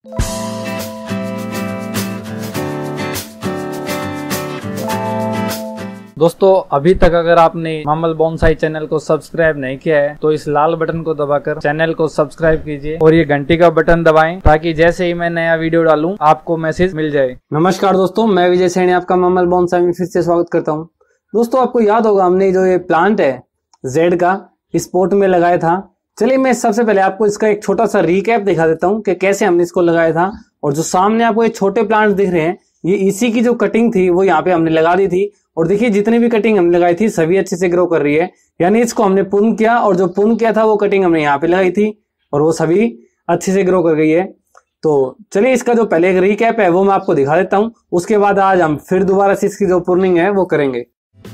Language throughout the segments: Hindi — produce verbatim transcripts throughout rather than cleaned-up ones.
दोस्तों अभी तक अगर आपने मामल बोनसाई चैनल को सब्सक्राइब नहीं किया है तो इस लाल बटन को दबाकर चैनल को सब्सक्राइब कीजिए और ये घंटी का बटन दबाएं ताकि जैसे ही मैं नया वीडियो डालूं आपको मैसेज मिल जाए। नमस्कार दोस्तों, मैं विजय सैनी आपका मामल बोनसाई में फिर से स्वागत करता हूं। दोस्तों आपको याद होगा हमने जो ये प्लांट है जेड का इस पोट में लगाया था। चलिए मैं सबसे पहले आपको इसका एक छोटा सा रिकैप दिखा देता हूँ कि कैसे हमने इसको लगाया था। और जो सामने आपको ये छोटे प्लांट दिख रहे हैं ये इसी की जो कटिंग थी वो यहाँ पे हमने लगा दी थी। और देखिए जितनी भी कटिंग हमने लगाई थी सभी अच्छे से ग्रो कर रही है, यानी इसको हमने पुन किया और जो पुन किया था वो कटिंग हमने यहाँ पे लगाई थी और वो सभी अच्छे से ग्रो कर गई है। तो चलिए इसका जो पहले एक रिकैप है वो मैं आपको दिखा देता हूँ, उसके बाद आज हम फिर दोबारा से इसकी जो पुर्निंग है वो करेंगे।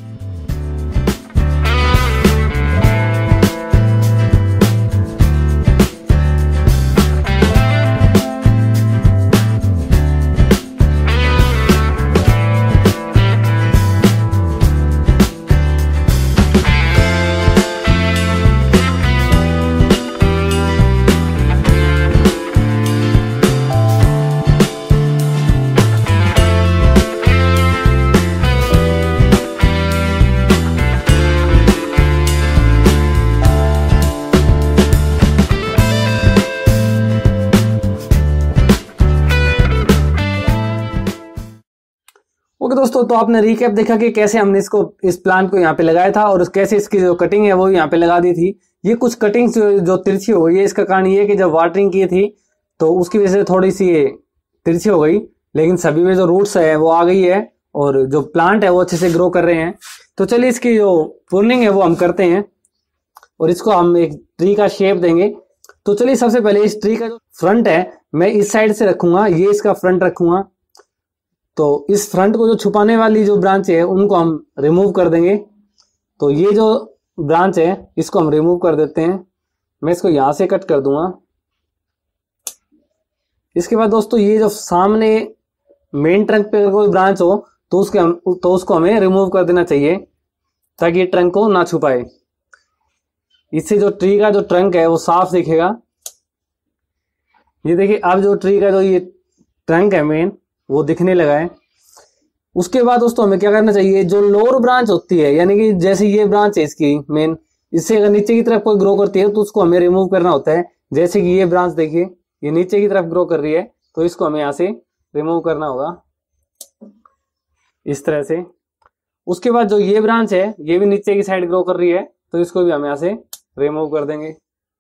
ओके दोस्तों, तो आपने रिकैप देखा कि कैसे हमने इसको इस प्लांट को यहाँ पे लगाया था और कैसे इसकी जो कटिंग है वो यहाँ पे लगा दी थी। ये कुछ कटिंग जो, जो तिरछी हो गई है, इसका कारण ये है कि जब वाटरिंग की थी तो उसकी वजह से थोड़ी सी तिरछी हो गई, लेकिन सभी में जो रूट्स है वो आ गई है और जो प्लांट है वो अच्छे से ग्रो कर रहे हैं। तो चलिए इसकी जो प्रूनिंग है वो हम करते हैं और इसको हम एक ट्री का शेप देंगे। तो चलिए सबसे पहले इस ट्री का जो फ्रंट है मैं इस साइड से रखूंगा, ये इसका फ्रंट रखूंगा। तो इस फ्रंट को जो छुपाने वाली जो ब्रांच है उनको हम रिमूव कर देंगे। तो ये जो ब्रांच है इसको हम रिमूव कर देते हैं। मैं इसको यहां से कट कर दूंगा। इसके बाद दोस्तों ये जो सामने मेन ट्रंक पे कोई ब्रांच हो तो उसके हम तो उसको हमें रिमूव कर देना चाहिए ताकि ये ट्रंक को ना छुपाए। इससे जो ट्री का जो ट्रंक है वो साफ दिखेगा। ये देखिए अब जो ट्री का जो ये ट्रंक है मेन वो दिखने लगा है। उसके बाद दोस्तों हमें क्या करना चाहिए, जो लोअर ब्रांच होती है यानी कि जैसे ये ब्रांच है इसकी मेन, इससे अगर नीचे की तरफ कोई ग्रो करती है तो उसको हमें रिमूव करना होता है। जैसे कि ये ब्रांच देखिए ये नीचे की तरफ ग्रो कर रही है तो इसको हमें यहाँ से रिमूव करना होगा इस तरह से। उसके बाद जो ये ब्रांच है ये भी नीचे की साइड ग्रो कर रही है तो इसको भी हम यहाँ से रिमूव कर देंगे।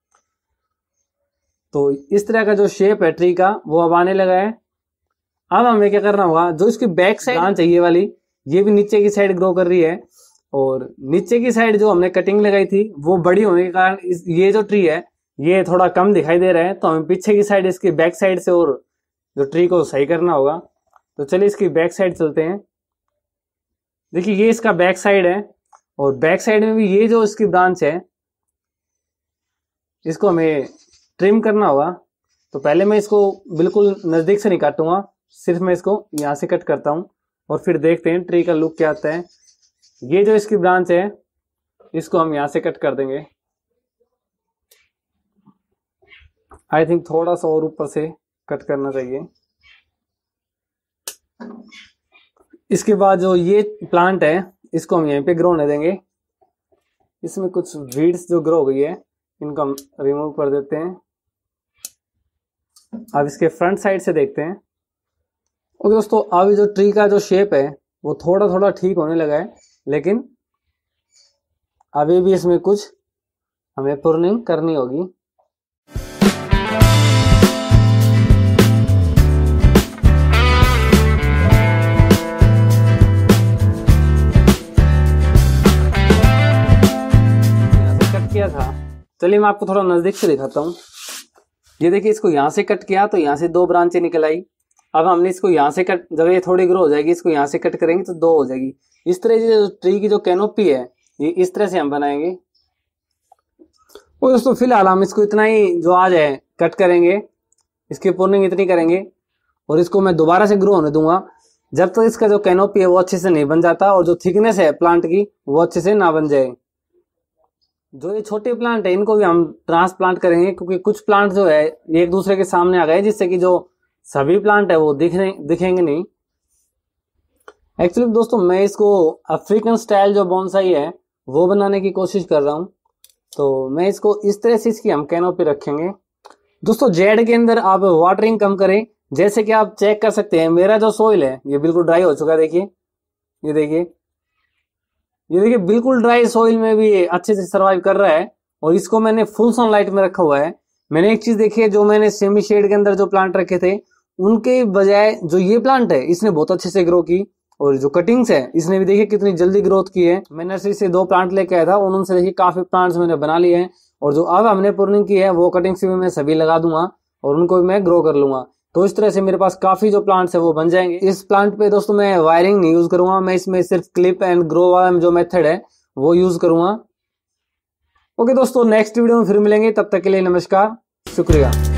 तो इस तरह का जो शेप है ट्री का वो अब आने लगा है। अब हमें क्या करना होगा, जो इसकी बैक साइड ब्रांच है ये वाली ये भी नीचे की साइड ग्रो कर रही है और नीचे की साइड जो हमने कटिंग लगाई थी वो बड़ी होने के कारण इस ये जो ट्री है ये थोड़ा कम दिखाई दे रहा है। तो हमें पीछे की साइड इसकी बैक साइड से और जो ट्री को सही करना होगा। तो चलिए इसकी बैक साइड चलते हैं। देखिए ये इसका बैक साइड है और बैक साइड में भी ये जो इसकी ब्रांच है इसको हमें ट्रिम करना होगा। तो पहले मैं इसको बिल्कुल नजदीक से नहीं काटूंगा, सिर्फ मैं इसको यहाँ से कट करता हूँ और फिर देखते हैं ट्री का लुक क्या आता है। ये जो इसकी ब्रांच है इसको हम यहाँ से कट कर देंगे। आई थिंक थोड़ा सा और ऊपर से कट करना चाहिए। इसके बाद जो ये प्लांट है इसको हम यहीं पे ग्रो होने देंगे। इसमें कुछ वीड्स जो ग्रो हो गई है इनको हम रिमूव कर देते हैं। अब इसके फ्रंट साइड से देखते हैं। ओके दोस्तों, अब जो ट्री का जो शेप है वो थोड़ा थोड़ा ठीक होने लगा है, लेकिन अभी भी इसमें कुछ हमें प्रूनिंग करनी होगी। कट किया था, चलिए मैं आपको थोड़ा नजदीक से दिखाता हूँ। ये देखिए इसको यहाँ से कट किया तो यहाँ से दो ब्रांचें निकल आई। अब हमने इसको यहाँ से कट, जब ये थोड़ी ग्रो हो जाएगी इसको यहाँ से कट करेंगे तो दो हो जाएगी। इस तरह से ट्री की जो कैनोपी है ये इस तरह से हम बनाएंगे। और दोस्तों फिलहाल हम इसको इतना ही जो आज है कट करेंगे, इसकी प्रूनिंग इतनी करेंगे और इसको मैं दोबारा से ग्रो होने दूंगा जब तक तो इसका जो कैनोपी है वो अच्छे से नहीं बन जाता और जो थिकनेस है प्लांट की वो अच्छे से ना बन जाए। जो ये छोटे प्लांट है इनको भी हम ट्रांसप्लांट करेंगे क्योंकि कुछ प्लांट जो है एक दूसरे के सामने आ गए जिससे कि जो सभी प्लांट है वो दिखने दिखेंगे नहीं। एक्चुअली दोस्तों मैं इसको अफ्रीकन स्टाइल जो बोनसाई है वो बनाने की कोशिश कर रहा हूँ। तो मैं इसको इस तरह से इसकी हम कैनोपी रखेंगे। दोस्तों जेड के अंदर आप वाटरिंग कम करें। जैसे कि आप चेक कर सकते हैं मेरा जो सोइल है ये बिल्कुल ड्राई हो चुका है। देखिए ये देखिए ये देखिए बिल्कुल ड्राई सोइल में भी ये अच्छे से सर्वाइव कर रहा है। और इसको मैंने फुल सनलाइट में रखा हुआ है। मैंने एक चीज देखी है, जो मैंने सेमी शेड के अंदर जो प्लांट रखे थे उनके बजाय जो ये प्लांट है इसने बहुत अच्छे से ग्रो की। और जो कटिंग्स है इसने भी देखिए कितनी जल्दी ग्रोथ की है। मैं नर्सरी से दो प्लांट लेके आया था, उनसे देखिए काफी प्लांट्स मैंने बना लिए हैं। और जो अब हमने प्रूनिंग की है वो कटिंग्स भी मैं सभी लगा दूंगा और उनको भी मैं ग्रो कर लूंगा। तो इस तरह से मेरे पास काफी जो प्लांट्स है वो बन जाएंगे। इस प्लांट पे दोस्तों मैं वायरिंग नहीं यूज करूंगा, मैं इसमें सिर्फ क्लिप एंड ग्रो वाला जो मेथड है वो यूज करूंगा। ओके दोस्तों, नेक्स्ट वीडियो में फिर मिलेंगे, तब तक के लिए नमस्कार, शुक्रिया।